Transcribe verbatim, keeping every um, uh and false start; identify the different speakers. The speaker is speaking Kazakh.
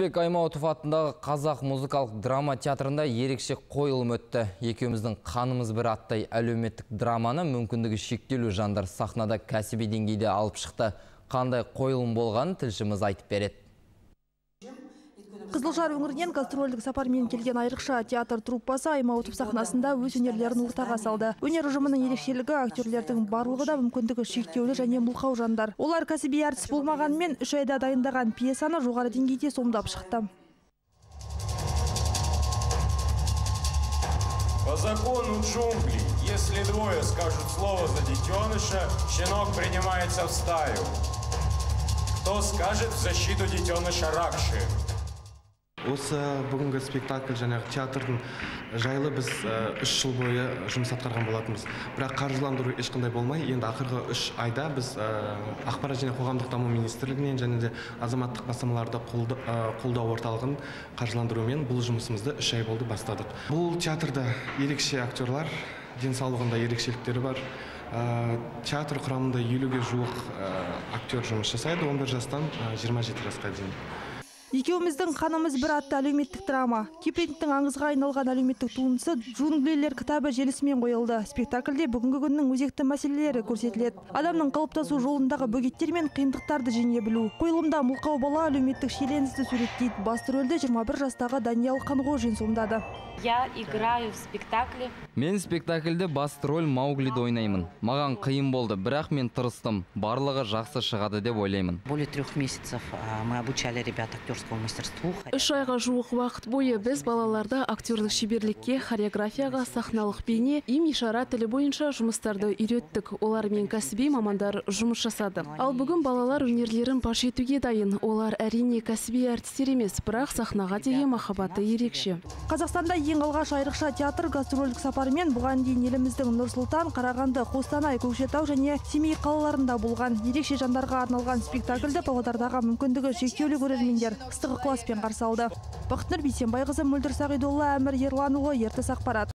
Speaker 1: Рысбек Аймауытов атындағы Қазақ музыкалық драма театрында ерекше қойылым өтті. Екеуміздің қанымыз бір аттай әлеуметтік драманы мүмкіндігі шектеулі жандар сахнада кәсіби деңгейде алып шықты. Қандай қойылым болғанын тілшіміз айтып береді.
Speaker 2: Қызылжар өңірінен гастрольдік сапармен келген айрықша театр труппасы Аймауытов сахнасында өз өнерлерін ортаға салды. Өнер ұжымының ерекшелігі актерлердің барлығы да мүмкіндігі шектеулі және мылқау жандар. Олар кәсіби әртіс болмағанымен үш айда дайындаған пьесаны жоғары деңгейде сомдап шықты.
Speaker 3: По закону джунглей, если двое скажут слово за детеныша, щенок принимается в стаю. Кто скажет в защиту детеныша Ракши?
Speaker 4: Осы бүгінгі спектакль жаңағы театрдың жайлы біз үш жыл бойы жұмыс атқарған болатынбыз. Бірақ қаржыландыру ешқандай болмай, енді ақырғы үш айда біз ақпарат және қоғамдық даму министрлігінен және де азаматтық бастамаларды қолдау орталығын қаржыландырумен бұл жұмысымызды үш ай болды бастадық. Бұл театрда ерекше актерлар, денсаулығында ерекшеліктері бар. Театр құрамында елуге жуық актер жұмыс жасайды, он бір жастан жиырма жеті жасқа дейін.
Speaker 2: Екеуміздің қанымыз бір атты әлеуметтік драма. Кипрингтің аңызға айналған әлеуметтік туындысы «Джунглилер» кітабы желісімен қойылды. Спектакльде бүгінгі күннің өзекті мәселелері көрсетіледі. Адамның қалыптасу жолындағы бөгеттер мен қиындықтарды жеңе білу. Қойылымда мылқау бала әлеуметтік шиеленісті суреттейді. Басты рөлді жиырма бір жастағы Даниял Қанғожин сомдады.
Speaker 5: Я играю в спектакле.
Speaker 1: Мен спектакльде басты роль Мауглиді ойнаймын. Маған қиын болды, бірақ мен тырыстым. Барлығы жақсы шығады деп ойлаймын.
Speaker 6: Более трех месяцев мы обучали ребят актерскому мастерству.
Speaker 7: Үш айға жуық уақыт бойы біз балаларды актерлік шеберлікке, хореографияға, сахналық бейне, им-ишара тілі бойынша жұмыстарды үйреттік. Олармен кәсіби мамандар жұмыс жасады. Ал бүгін балалар өнерлерін паш етуге дайын. Олар әрине кәсіби әртістер емес, бірақ сахнаға деген махаббаты ерекше.
Speaker 2: Қазақстанда ең алғаш айрықша театр гастрольдік сапармен бұған дейін еліміздің Нұр-Сұлтан, Қарағанды, Қостанай, Көкшетау және Семей қалаларында болған. Ерекше жандарға арналған спектакльді Павлодардағы мүмкіндігі шектеулі көрермендер ыстық ықыласпен қарсы алды. Бақытнұр Бейсенбайқызы, Мөлдір Сағидолла, Әмір Ерланұлы, Ертіс ақпарат.